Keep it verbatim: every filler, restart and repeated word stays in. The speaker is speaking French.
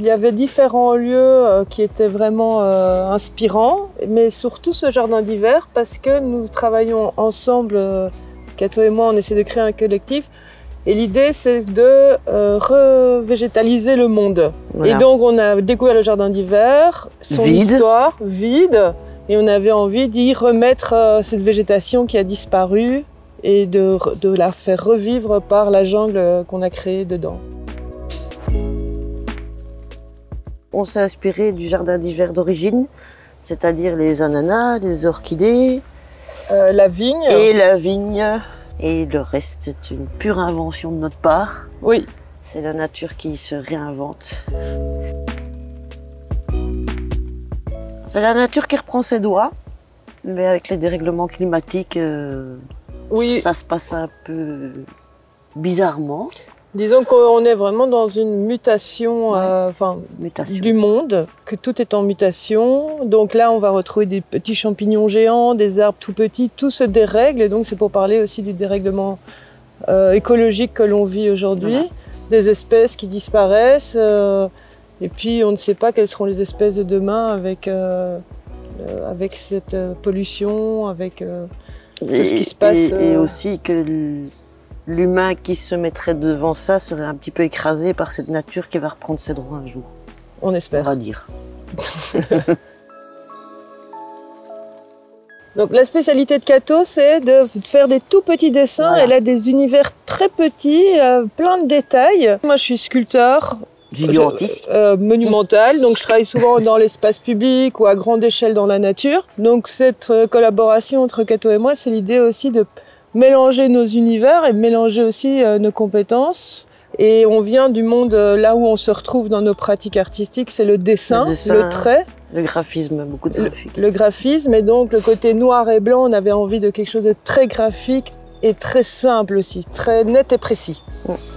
Il y avait différents lieux euh, qui étaient vraiment euh, inspirants, mais surtout ce jardin d'hiver parce que nous travaillons ensemble, euh, Kato et moi, on essaie de créer un collectif. Et l'idée, c'est de euh, revégétaliser le monde. Voilà. Et donc, on a découvert le jardin d'hiver, son vide. histoire, vide, et on avait envie d'y remettre euh, cette végétation qui a disparu et de, de la faire revivre par la jungle qu'on a créée dedans. On s'est inspiré du jardin d'hiver d'origine, c'est-à-dire les ananas, les orchidées, euh, la vigne. Et la vigne. Et le reste, c'est une pure invention de notre part. Oui. C'est la nature qui se réinvente. C'est la nature qui reprend ses droits, mais avec les dérèglements climatiques, euh, oui. ça se passe un peu bizarrement. Disons qu'on est vraiment dans une mutation, ouais. euh, enfin, mutation du monde, que tout est en mutation. Donc là, on va retrouver des petits champignons géants, des arbres tout petits, tout se dérègle. Et donc, c'est pour parler aussi du dérèglement euh, écologique que l'on vit aujourd'hui, voilà. Des espèces qui disparaissent. Euh, et puis, on ne sait pas quelles seront les espèces de demain avec, euh, euh, avec cette euh, pollution, avec euh, tout et, ce qui se passe. Et, euh... et aussi que l'humain qui se mettrait devant ça serait un petit peu écrasé par cette nature qui va reprendre ses droits un jour. On espère. On va dire. Donc la spécialité de Kato, c'est de faire des tout petits dessins. Voilà. Elle a des univers très petits, euh, plein de détails. Moi, je suis sculpteur. Gigantiste. Euh, monumental, donc je travaille souvent dans l'espace public ou à grande échelle dans la nature. Donc cette collaboration entre Kato et moi, c'est l'idée aussi de mélanger nos univers et mélanger aussi euh, nos compétences. Et on vient du monde, euh, là où on se retrouve dans nos pratiques artistiques, c'est le dessin, le, dessin, le trait. Le graphisme, beaucoup de graphique. Le, le graphisme, et donc le côté noir et blanc, on avait envie de quelque chose de très graphique et très simple aussi, très net et précis. Mm.